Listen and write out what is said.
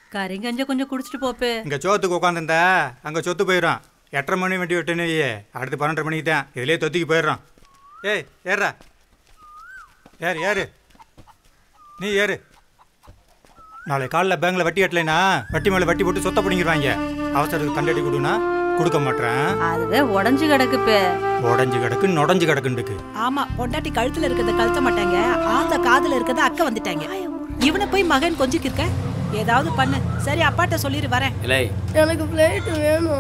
கறிங்கஞ்ச கொஞ்சம் குடிச்சிட்டு போப்பே. இங்கே சோத்துக்கு உட்காந்துருந்தா அங்கே சொத்து போயிடும். 8:30 மணி வண்டி விட்டுன்னு அடுத்து 12:30 மணிக்கு தான் இதுலேயே தொத்திக்கு போயிடுறோம். ஏய் ஏறா, ஏறு ஏறு, நீ ஏறு. நாளை காலைல பேங்கில் வட்டி கட்டலைனா வட்டி மேலே வட்டி போட்டு சொத்தை பிடிங்கிடுவாங்க. அவசரத்துக்கு தண்டடி கொடுனா கொடுக்க மாட்டேன். அதுவே உடஞ்சு கிடக்குப்பே. உடஞ்சு கிடக்கு நொடஞ்சு கிடக்குண்டுக்கு. ஆமா, பொண்டாட்டி கழுத்துல இருக்கிறத கழுத்த மாட்டாங்க, ஆத்த காதுல இருக்கிறத அக்க வந்துட்டாங்க. இவனை போய் மகன் கொஞ்சிக்கு இருக்க ஏதாவது பண்ணு. சரி, அப்பாட்ட சொல்லிட்டு வரேன். எனக்கு பிளேட் வேணும்.